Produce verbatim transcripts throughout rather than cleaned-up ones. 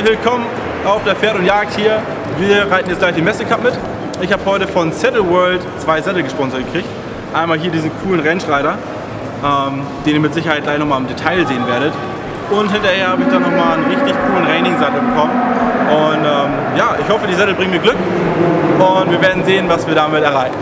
Herzlich willkommen auf der Pferd und Jagd hier. Wir reiten jetzt gleich den Messe-Cup mit. Ich habe heute von Saddle World zwei Sättel gesponsert gekriegt. Einmal hier diesen coolen Range Rider, ähm, den ihr mit Sicherheit gleich nochmal im Detail sehen werdet. Und hinterher habe ich dann nochmal einen richtig coolen Reining-Sattel bekommen. Und ähm, ja, ich hoffe, die Sättel bringen mir Glück. Und wir werden sehen, was wir damit erreichen.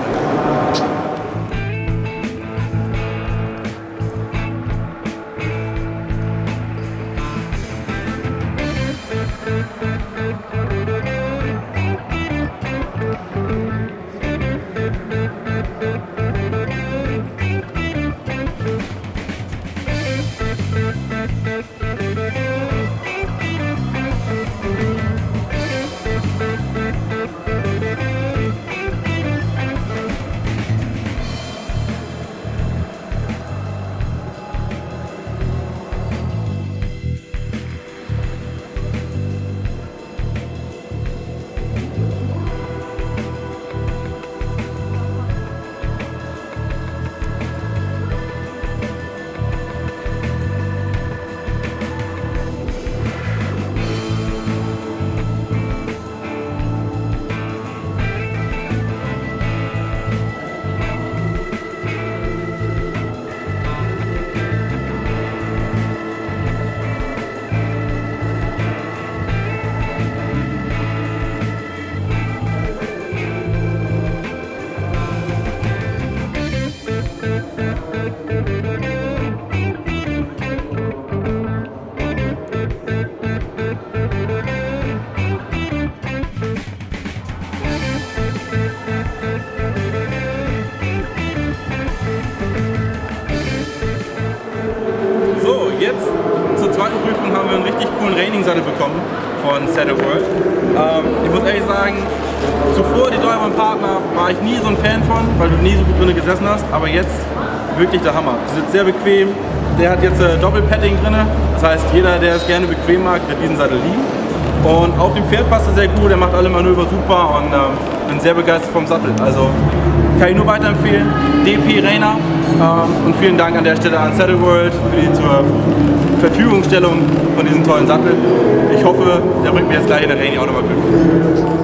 Jetzt zur zweiten Prüfung haben wir einen richtig coolen Reining-Sattel bekommen von Saddle World. Ähm, ich muss ehrlich sagen, zuvor die teuren Partner war ich nie so ein Fan von, weil du nie so gut drin gesessen hast, aber jetzt wirklich der Hammer. Sie sitzt sehr bequem, der hat jetzt äh, Doppelpadding drin, das heißt jeder, der es gerne bequem mag, wird diesen Sattel lieben. Und auch dem Pferd passt er sehr gut, er macht alle Manöver super und ähm, bin sehr begeistert vom Sattel. Also kann ich nur weiterempfehlen. D P Rainer ähm, und vielen Dank an der Stelle an Saddle World für die zur Verfügungstellung von diesem tollen Sattel. Ich hoffe, der bringt mir jetzt gleich in der Reining auch nochmal Glück.